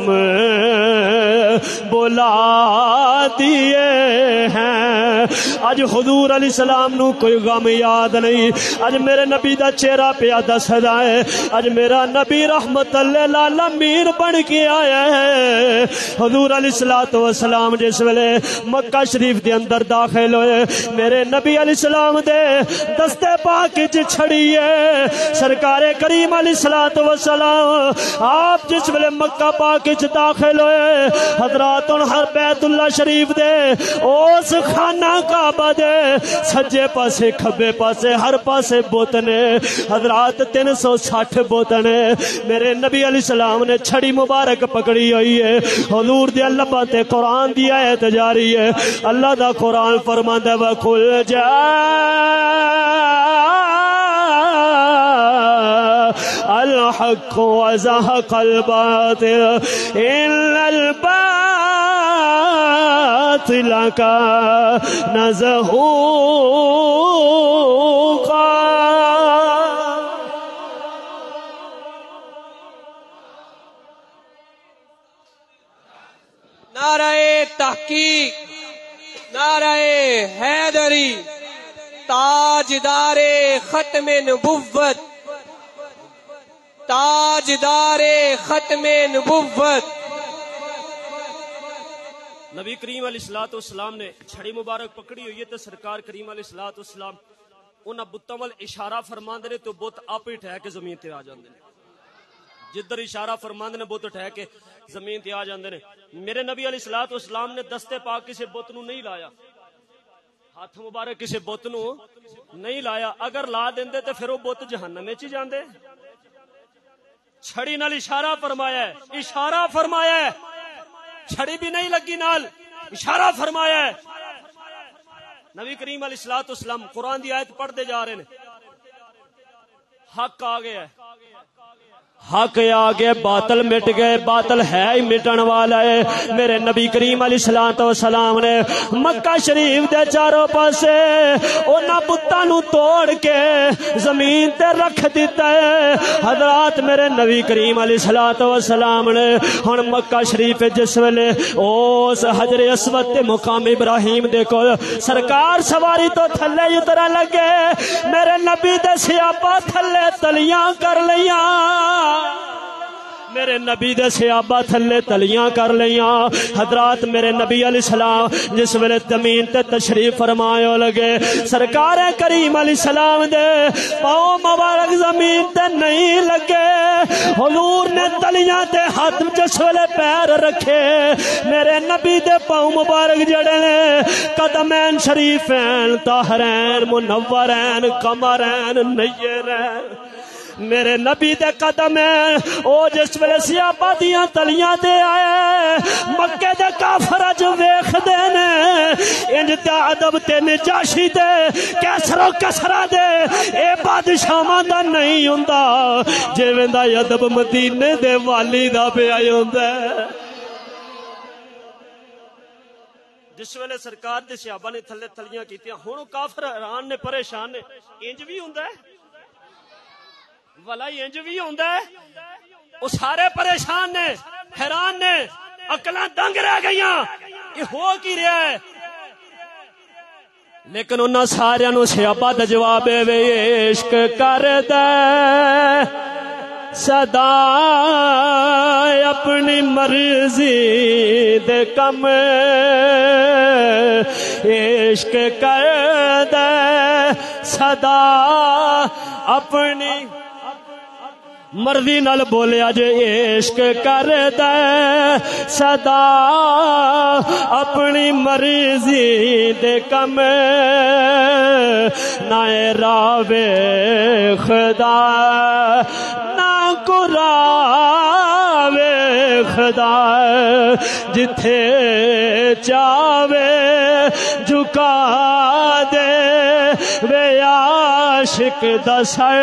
بلا دیے ہیں. اج حضور علیہ السلام نو کوئی غم یاد نہیں. اج میرے نبی دا چہرہ پیا دسدا ہے. اج میرا نبی رحمت للعالمین بن کے آیا ہے. حضور علیہ الصلوۃ والسلام جس ویلے مکہ شریف دے اندر داخل ہوئے, میرے نبی علیہ السلام دے دستے پاک وچ چھڑی ہے سرکار کریم علیہ الصلوۃ والسلام. آپ جس ویلے مکہ پاک وچ داخل ہوئے, حضرات ہر بیت اللہ شریف دے اس خانہ کعبہ دے سجے پاسے کھبے پاسے ہر پاسے بت نے حضرات تین سو سٹھ بت نے. میرے نبی علیہ السلام نے چھڑی مبارک پکڑی ہوئی ہے. حضور دے لباں تے قرآن دی آیت جاری ہے. اللہ دا قرآن فرماندا ہے وَقُلْ جَاءَ الْحَقُّ وَزَهَقَ الْبَاطِلُ إِنَّ الْبَاطِلَ كَانَ زَهُوقًا. نعرہ تحقیق, نعرہ حیدری, تاجدار ختم نبوت, تاجدار ختم نبوت. نبی کریم علیہ الصلوۃ والسلام نے چھڑی مبارک پکڑی ہوئی ہے تے سرکار کریم علیہ الصلوۃ والسلام انہاں بتاں ول اشارہ فرماندے نے تو بت آپ ہی ٹھہ کے زمین تے آ جاندے نے. جدھر اشارہ فرماندے نے بت ٹھہ کے زمین تے آ جاندے نے. میرے نبی علیہ الصلوۃ والسلام نے دستے پاک کسی بت نو نہیں لایا, ہاتھ مبارک کسی بت نو نہیں لایا. اگر لا دیندے تے پھر وہ بت جہنم وچ ہی جاندے. چھڑی نال اشارہ فرمایا ہے, اشارہ فرمایا ہے, چھڑی بھی نہیں لگی نال اشارہ فرمایا ہے. نبی کریم علیہ الصلوۃ والسلام قرآن دی آیت پڑھتے جا رہے ہیں. حق آ گیا ہے, حق آ گیا, باطل مٹ گئے, باطل ہے ہی مٹن والا ہے. میرے نبی کریم علیہ الصلوۃ والسلام نے مکہ شریف دے چاروں پاسے انہاں بتاں نو توڑ کے زمین تے رکھ دیتا ہے. حضرات میرے نبی کریم علیہ الصلوۃ والسلام نے ہن مکہ شریف جس ویلے اس حجر اسود تے مقام ابراہیم دے کول سرکار سواری تو تھلے اترن لگے, میرے نبی دے صحابہ تھلے تلیاں کر لیاں, میرے نبی دے صحابہ تھلے تلیاں کر لیاں. حضرات میرے نبی علیہ السلام جس ویلے زمین تے تشریف فرمایا لگے, سرکار کریم علیہ السلام دے پاؤں مبارک زمین تے نہیں لگے. حضور نے تلیاں تے ہاتھ جس ویلے پیر رکھے, میرے نبی دے پاؤں مبارک جڑے نے قدمین شریفین طاہرین منورین قمرین نیرین, میرے نبی دے قدم ہیں او جس ویلے صحابہ دیاں تلیاں تے آئے مکے دے کافر اج ویکھدے نے انج تے ادب تے نجاشی دے کیسر و کسرا دے اے بادشاہاں دا نہیں ہوندا جویں دا ادب مدینے دے والی دا پیا ہوندا. جس ویلے سرکار دے صحابہ نے تھلے تلیاں کیتیاں, ہن کافر حیران نے پریشان نے, انج بھی ہوندا ہے والا انج بھی ہوندا ہے. وہ سارے پریشان نے, حیران نے, عقلاں دنگ رہ گئیاں, یہ ہو کی رہا ہے. لیکن انہاں سارے نو صحابہ دا جواب ہے وے عشق کردا سدا اپنی مرضی دے کم, عشق کردا سدا اپنی مرضی نال بولیا جے عشق کردا سدا اپنی مرضی دے کم, نہ راوے خدا نہ قراوے خدا, جتھے چاہے جھکا دے وے عاشق دا سر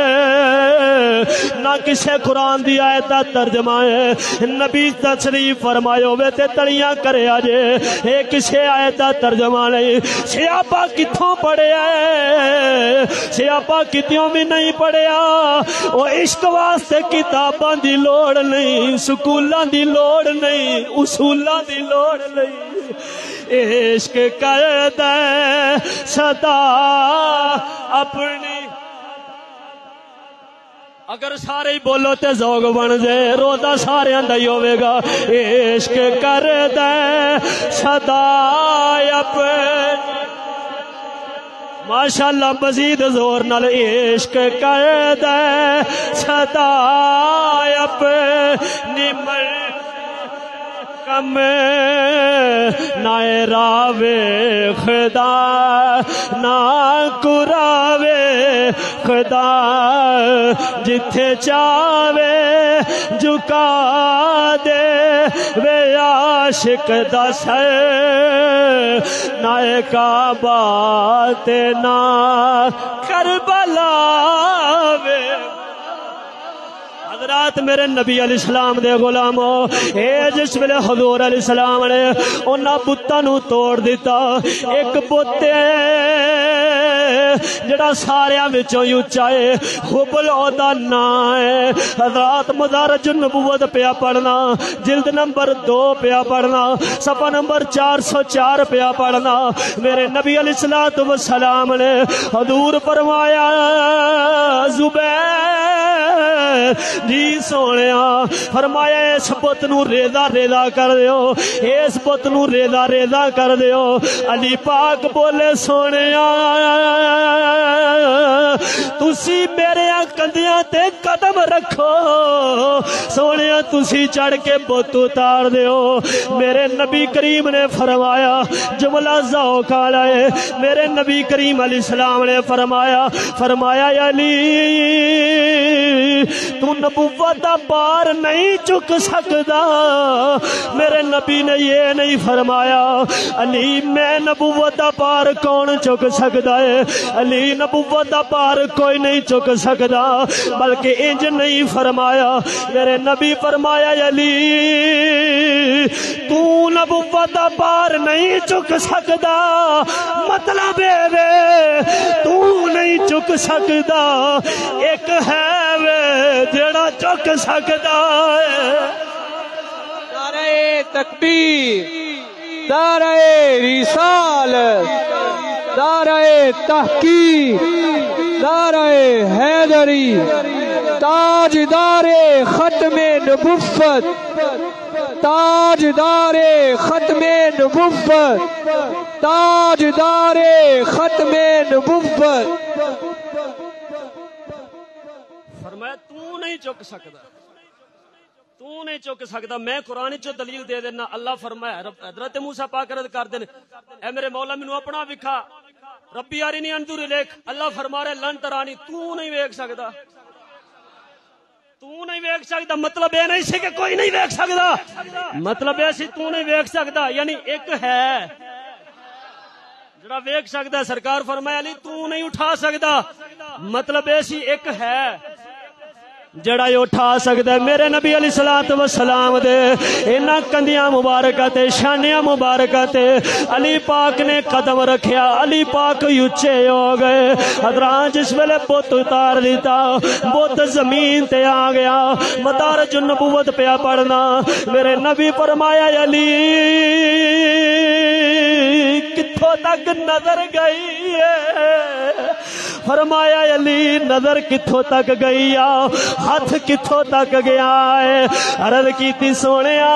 نہ کسے قرآن دی آیت دا ترجمہ ہے نبی تشریف فرمائے ہوئے تے تلیاں کرے آجے اے کسے آیت دا ترجمہ نہیں سیاپا کتھوں پڑھے آئے سیاپا کتیوں بھی نہیں پڑھے آ وہ عشق واسطے کتاباں دی لوڑ نہیں سکولاں دی لوڑ نہیں اصولاں دی لوڑ نہیں عشق کر دے صدا اپنی اگر سارے ہی بولو تے ذوق بن جائے روزہ سارے اندر ہی ہوئے گا عشق کر دے صدا اپنی ماشاءاللہ مزید زور نال عشق کر دے صدا اپنی کم نائے راوے خدا نا کراوے خدا جتھے چاوے جھکا دے وے عاشق دا سر نائے کعبہ تے نا کربلا وے حضرات میرے نبی علیہ السلام دے غلاموں اے جس ویلے حضور علیہ السلام نے انہاں بتاں نو توڑ دیتا ایک بت جڑا ساریاں وچوں اونچا ہے حبل اودا نام ہے حضرات مدارج النبوت پیا پڑھنا جلد نمبر دو پیا پڑھنا صفحہ نمبر چار سو چار پیا پڑھنا میرے نبی علیہ الصلوۃ والسلام نے حضور فرمایا زبیر جی سونیا فرمایا اس بت نو ریزا ریزا کر دیو اس بت نو ریزا ریزا کر دیو علی پاک بولے سونیا تسی میرے کندیاں تے قدم رکھو سونیا تسی چڑھ کے بت اتار دیو میرے نبی کریم نے فرمایا جملہ ذوق والا ہے میرے نبی کریم علیہ السلام نے فرمایا فرمایا علی تو نبوت دا بار نہیں چک سکتا میرے نبی نے یہ نہیں فرمایا علی میں نبوت دا بار کون چک سکتا ہے علی نبوت دا بار کوئی نہیں چک سکتا بلکہ انج نہیں فرمایا میرے نبی فرمایا علی تو نبوت دا بار نہیں چک سکتا مطلب ہے تو نہیں چک سکتا ایک ہے وے جڑا چک سکتا ہے نعرہ تکبیر نعرہ رسالت نعرہ تحقیق نعرہ حیدری تاجدار ختم نبوت تاجدار ختم نبوت تاجدار ختم نبوت فرمایا تو نہیں چک سکتا تو نہیں چک سکتا میں قرآن چو دلیل دے دینا اللہ فرمایا حضرت موسیٰ پاک رد کر دین اے میرے مولا منو اپنا وکھا ربی ارنی انظر الیک اللہ فرما رہے لن ترانی تو نہیں ویکھ سکتا تو نہیں ویکھ سکتا مطلب یہ نہیں سی کہ کوئی نہیں ویکھ سکتا مطلب یہ سی تو نہیں ویکھ سکتا یعنی ایک ہے جڑا ویکھ سکتا سرکار فرمایا علی تو نہیں اٹھا سکتا مطلب یہ سی ایک ہے جڑا یہ اٹھا سکتا ہے میرے نبی علیہ الصلوۃ والسلام دے انہاں کندیاں مبارکہ تے شانیاں مبارکہ تے علی پاک نے قدم رکھیا علی پاک اونچے ہو گئے حضرات جس ویلے بت اتار دیتا بت زمین تے آ گیا مدارج النبوت پیا پڑھنا میرے نبی فرمایا علی کتھوں تک نظر گئی ہے فرمایا علی نظر کتھوں تک گئی آ ہاتھ کتھوں تک گیا ہے عرض کیتی سونیا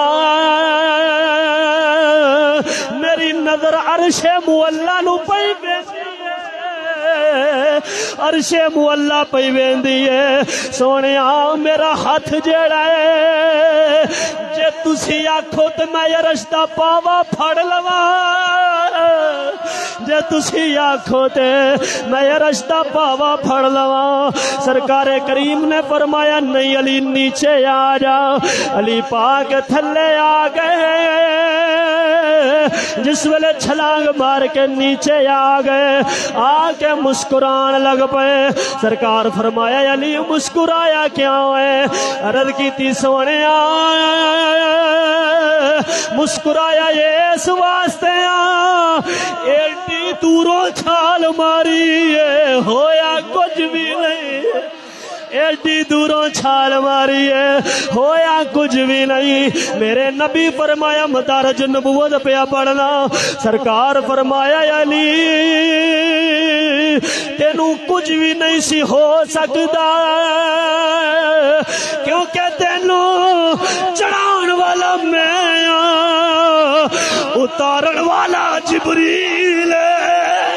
میری نظر عرش مولا نو پئی ویندی ہے عرش مولا پئی ویندی ہے سونیا میرا ہاتھ جیڑا ہے جے تسی آکھو تے میں عرش دا پاوا پھڑ لواں جے تسی آکھو تے میں عرش دا پاوا پھڑ لواں سرکار کریم نے فرمایا نہیں علی نیچے آ جا علی پاک تھلے آ گئے جس ویلے چھلانگ مار کے نیچے آ گئے، آ کے مسکران لگ پے۔ سرکار فرمایا علی مسکرایا کیوں ہے؟ عرض کیتی سونے مسکرایا اس واسطے ایڈی دوروں چھال ماری ہے ہویا کچھ بھی نہیں، ایڈی دوروں چھال ماری ہے ہویا کچھ بھی نہیں۔ میرے نبی فرمایا مدارج نبوت پیا پڑھنا، سرکار فرمایا علی تینوں کچھ بھی نہیں سی ہو سکتا، کیونکہ تینوں چڑھان والا میں اتارن والا جبریل ہے۔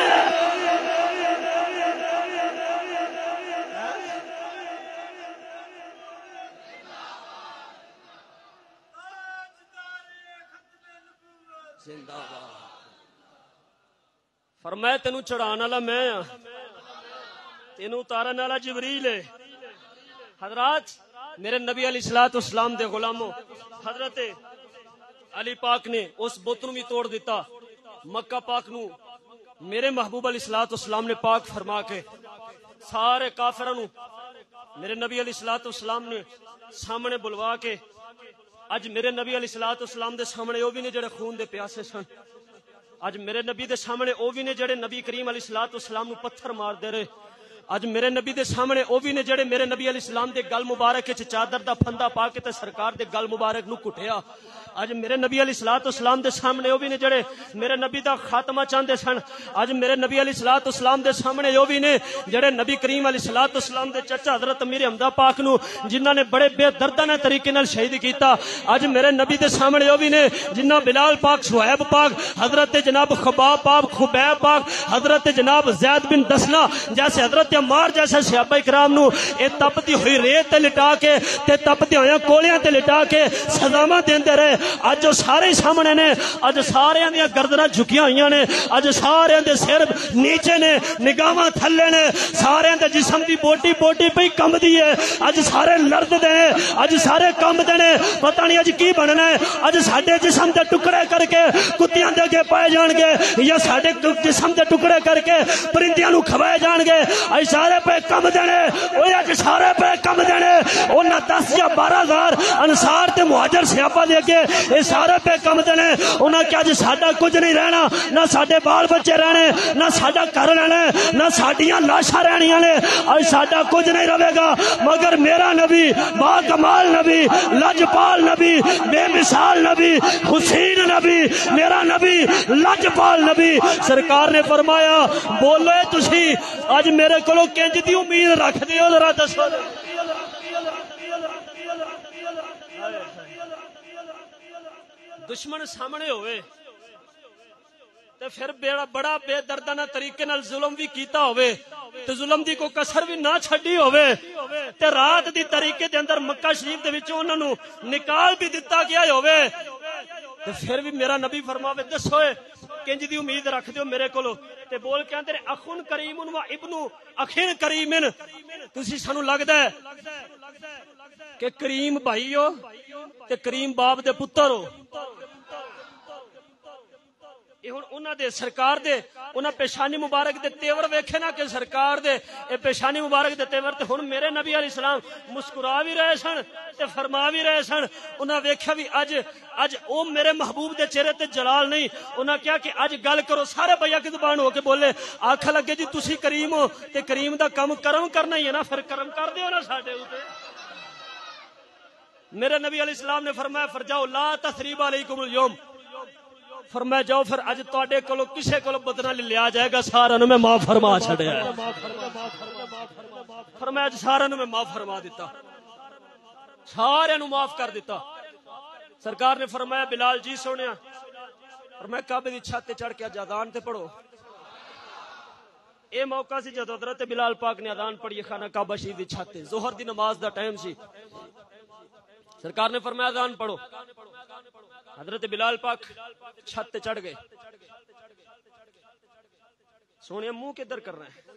فرمایا تینوں چڑھان والا میں ہاں، تینوں اتارن والا جبریل ہے۔ حضرات میرے نبی علیہ الصلوۃ والسلام دے غلاموں، حضرت علی پاک نے اس بت نو بھی توڑ دیتا، مکہ پاک نو میرے محبوب علیہ الصلوۃ والسلام نے پاک فرما کے سارے کافراں نو میرے نبی علیہ الصلوۃ والسلام نے سامنے بلوا کے، اج میرے نبی علیہ الصلوۃ والسلام دے سامنے او بھی نے جڑے خون دے پیاسے سن، اج میرے نبی دے سامنے او بھی نے جڑے نبی کریم علیہ الصلوۃ والسلام نو پتھر مار دے رہے، اج میرے نبی دے سامنے او بھی نے جڑے میرے نبی علیہ السلام دے گل مبارک وچ چادر دا پھندا پا کے تے سرکار دے گل مبارک نو کٹیا، اج میرے نبی علیہ الصلوۃ والسلام دے سامنے او بھی نے جڑے میرے نبی دا خاتمہ چاہندے سن، اج میرے نبی علیہ الصلوۃ والسلام دے سامنے او بھی نے جڑے نبی کریم علیہ الصلوۃ والسلام دے چچا حضرت امیر حمزہ پاک نو جنہاں نے بڑے بے دردانہ طریقے نال شہید کیتا، اج میرے نبی دے سامنے او بھی نے جنہاں بلال پاک، صہیب پاک، حضرت جناب خباب پاک، خبیب پاک، حضرت جناب زید بن دسنا جیسے حضرت عمار جیسے صحابہ کرام نو اے تپتی ہوئی ریت تے لٹا کے تے تپتی ہوئے کولیاں تے لٹا کے سزاواں دیندے رہے، اج جو سارے سامنے نے، اج سارے دیاں گردناں جھکیاں ہوئیاں نے، اج سارے دے سر نیچے نے، نگاہاں تھلے نے، سارے دے جسم دی بوٹی بوٹی پئی کمبدی ہے، اج سارے لرد دے نے، اج سارے کمبدے نے، پتہ نہیں اج کی بننا ہے، اج ساڈے جسم دے ٹکڑے کر کے کتیاں دے اگے پائے جان گے یا ساڈے جسم دے ٹکڑے کر کے پرندیاں نو کھوائے جان گے، اج سارے پہ کم دینے، اوہ اج سارے پہ کم دینے، انہاں دس یا بارہ ہزار انصار تے مہاجر صحابہ دے کے اے سارے پہ کم دینے، انہاں کیا اج ساڈا کچھ نہیں رہنا، نہ ساڈے بال بچے رہنے، نہ ساڈا گھر رہنا، نہ ساڈیاں لاشاں رہنیاں نے، اج ساڈا کچھ نہیں رہے گا مگر میرا نبی، با کمال نبی، لجپال نبی، بے مثال نبی، حسین نبی، میرا نبی لجپال نبی۔ سرکار نے فرمایا بولو تسی اج میرے کولو کنج دی امید رکھ دیو، ذرا دسو۔ دشمن سامنے ہوئے تے پھر بیڑا بڑا بے دردانہ طریقے نال ظلم بھی کیتا ہوئے تے ظلم دی کو کسر بھی نہ چھڈی ہوئے تے رات دی طریقے دے اندر مکہ شریف دے وچوں انہاں نو نکال بھی دتا گیا ہوئے تے پھر بھی میرا نبی فرماوے دسو کنج دی امید رکھ دیو میرے کولو، تے بول کے اندر اخن کریم و ابن اخین کریم، تسی سانو لگدا ہے کہ کریم بھائی ہو تے کریم باپ دے پتر ہو، یہ ہن انہاں دے سرکار دے انہاں پیشانی مبارک دے تیور ویکھے نا کہ سرکار دے اے پیشانی مبارک دے تیور تے ہن میرے نبی علیہ السلام مسکرا بھی رہے سن تے فرما بھی رہے سن، انہاں ویکھیا بھی اج اج او میرے محبوب دے چہرے تے جلال نہیں، انہاں کہا کہ اج گل کرو، سارے بھیا کی زبان ہو کے بولے، آکھ لگے جی تسی کریم ہو تے کریم دا کم کرم کرنا ہی ہے نا، پھر کرم کر دیو نا ساڈے اوتے۔ میرے نبی علیہ السلام نے فرمایا فرجاؤ لا تثریب علیکم اليوم، فرمایا جاؤ پھر اج تواڈے کولو کسے کولو بدنہ لیا جائے گا، سارا نو میں معاف فرما چھڈیا ہے۔ فرمایا اج سارا نو میں معاف فرما دیتا، سارے نو معاف کر دیتا۔ سرکار نے فرمایا بلال جی سونیا، فرمایا کعبے دی چھت تے چڑھ کے اج اذان تے پڑھو۔ اے موقع سی جدوں حضرت بلال پاک نے اذان پڑھی خانہ کعبہ شریف دی چھت تے، ظہر دی نماز دا ٹائم سی، سرکار نے فرمایا اذان پڑھو۔ حضرت بلال پاک چھت تے چڑھ گئے، سونے منہ کدھر کر رہے ہیں؟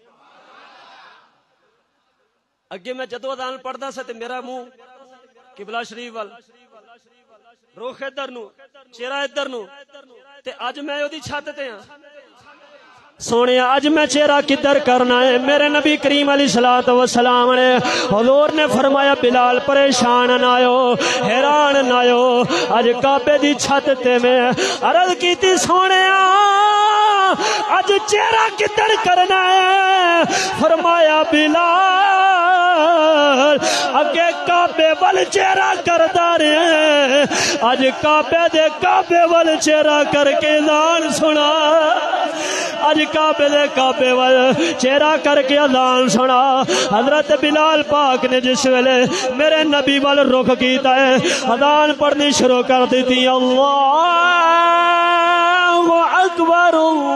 اگے میں جدو اذان پڑھدا سا تے میرا منہ قبلہ شریف وال، روخ ادھر نو چہرہ ادھر نو تے اج میں اودی چھت تے ہاں سونے اج میں چہرہ کدھر کرنا ہے میرے نبی کریم علیہ الصلوۃ والسلام نے حضور نے فرمایا بلال پریشان نہ ہو حیران نہ ہو اج کعبے دی چھت تے میں عرض کیتی سونے اج چہرہ کدھر کرنا ہے فرمایا بلال اگے کعبے ول چہرہ کردا رہے اج کعبے دے کعبے ول چہرہ کر کے اذان سنا اج کعبے دے کعبے ول چہرہ کر کے اذان سنا حضرت بلال پاک نے جس ویلے میرے نبی ول رخ کیتا ہے اذان پڑھنی شروع کر دیتی اللہ اکبر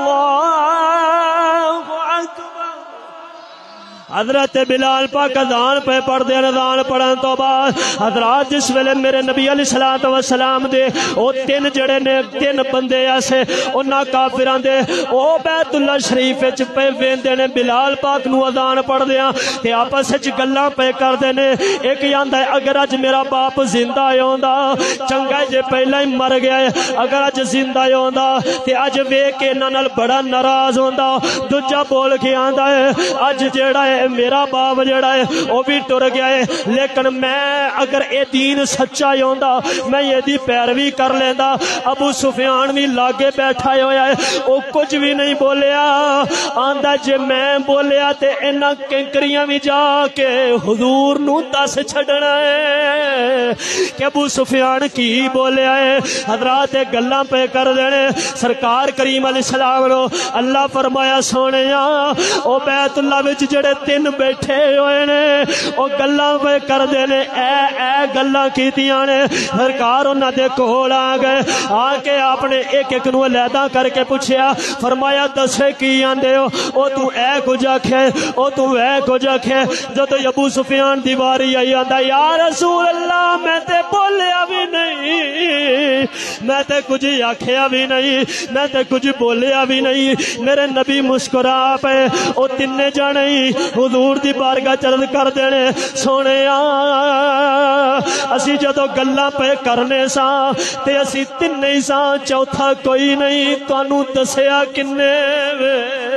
اللہ اکبر حضرت بلال پاک اذان پہ پڑھ دے اذان پڑھن تو بعد حضرات جس ویلے میرے نبی علیہ الصلوۃ والسلام دے او تین جڑے نے تین بندے ایسے انہاں کافراں دے او بیت اللہ شریف وچ پہ ویندے نے بلال پاک نو اذان پڑھ دیاں تے آپس وچ گلاں پہ کردے نے ایک آندا ہے اگر اج میرا باپ زندہ ہوندا چنگا جے پہلا ہی مر گیا ہے اگر اج زندہ ہوندا تے اج ویکھ کے انہاں نال بڑا ناراض ہوندا دوجا بول کے آندا ہے اج جیڑا ہے میرا باپ جڑا ہے وہ بھی ٹر گیا ہے لیکن میں اگر اے دین سچا ہی ہوندا میں یہ دی پیروی کر لیندا ابو سفیان بھی لاگے بیٹھا ہویا ہے وہ کچھ بھی نہیں بولیا آندا جے میں بولیا تے انہاں کنکریاں بھی جا کے حضور نو دس چھڈنا ہے کہ ابو سفیان کی بولیا ہے حضرات گلاں پہ کر دینے سرکار کریم علیہ السلام نو اللہ فرمایا سونیا او بیت اللہ وچ جڑے تین بیٹھے ہوئے نے او گلاں پہ کر دینے اے اے گلاں کیتیاں نے سرکار انہاں دے کول آ گئے آ کے آپ نے ایک ایک نو علیحدہ کر کے پوچھیا فرمایا دسے کی آندے ہو او تو اے کچھ آکھے او تو اے کچھ آکھے جدو ابو سفیان دیواری آئی آندا یا رسول اللہ میں تے بولیا بھی نہیں میں تے کچھ آکھیا بھی نہیں میں تے کچھ بولیا بھی نہیں میرے نبی مسکرا پے او تین جانے حضور دی بارگاہ چرد کر دینے سونے اسی جدو گلاں پہ کرنے سا تے اسی تین نہیں سا چوتھا کوئی نہیں تانوں دسیا کنے وے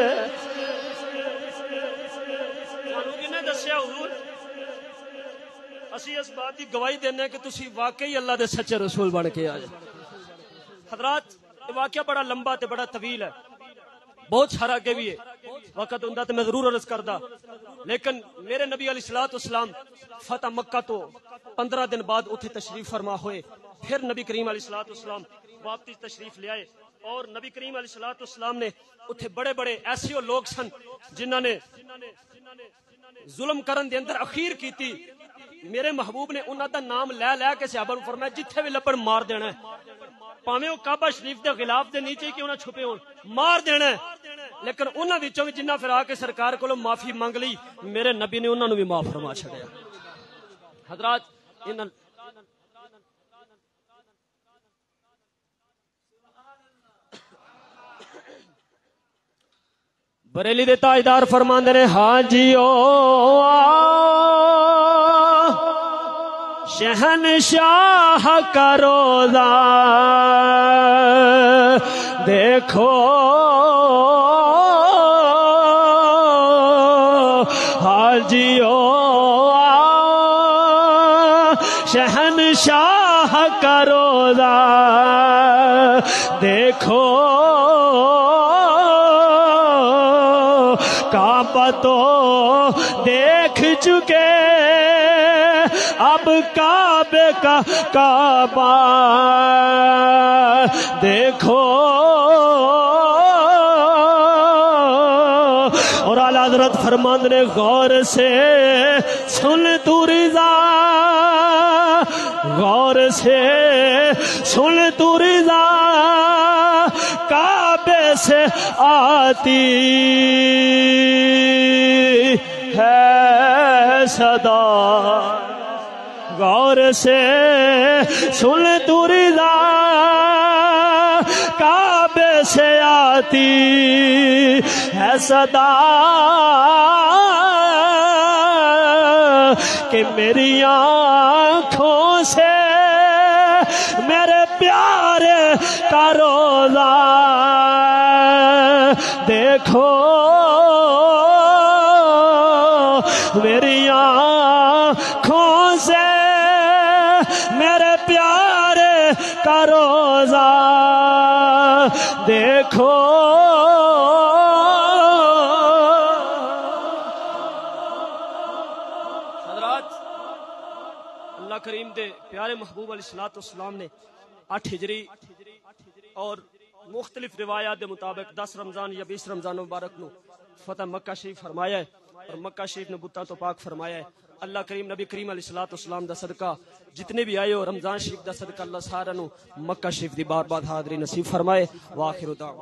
تانوں کنے دسیا حضور اسی اس بات دی گواہی دینے کہ تسی واقعی اللہ دے سچے رسول بن کے آئے حضرات یہ واقعہ بڑا لمبا تے بڑا طویل ہے بہت سارا کے بھی ہے وقت ہوندا تے میں ضرور عرض کردا لیکن میرے نبی علیہ الصلوۃ والسلام فتح مکہ تو پندرہ دن بعد اتھے تشریف فرما ہوئے پھر نبی کریم علیہ الصلوۃ والسلام واپس تشریف لے آئے اور نبی کریم علیہ الصلوۃ والسلام نے اتھے بڑے بڑے ایسے لوگ سن جنہاں نے ظلم کرن دے اندر اخیر کیتی میرے محبوب نے انہاں دا نام لے لے کے صحابہ نوں فرمایا جتھے بھی لبن مار دینا ہے پاویں او کعبہ شریف دے غلاف دے نیچے کیوں نہ چھپے ہون مار دینا ہے لیکن انہاں وچوں وی جنہاں پھر آ کے سرکار کولوں معافی مانگ لی میرے نبی نے انہاں نوں بھی معاف فرما چھڈیا حضرات انہاں بریلی دے تاجدار فرماندے نے ہاں جیو شہنشاہ کا روزہ دیکھو حاجیو شہنشاہ کا روزہ دیکھو کعبہ تو دیکھ چکے اب کعبے کا کعبہ دیکھو اور اعلیٰ حضرت فرماند نے غور سے سن تو رضا غور سے سن تو رضا کعبے سے آتی ہے صدا غور سے سن تو رضا کعبے سے آتی ہے صدا کہ میری آنکھوں سے میرے پیارے کا روزہ دیکھو میری آنکھوں سے میرے پیارے کا روزہ دیکھو حضرات اللہ کریم دے پیارے محبوب علیہ الصلوۃ والسلام نے آٹھ ہجری اور مختلف روایات کے مطابق دس رمضان یا بیس رمضان مبارک نو فتح مکہ شریف فرمایا ہے اور مکہ شریف نے بتاں تو پاک فرمایا ہے. اللہ کریم نبی کریم علیہ الصلوۃ والسلام دا صدقہ جتنے بھی آئے ہو رمضان شریف دا صدقہ اللہ سارا نو مکہ شریف دی بار بار حاضری نصیب فرمائے. واخر دعوانا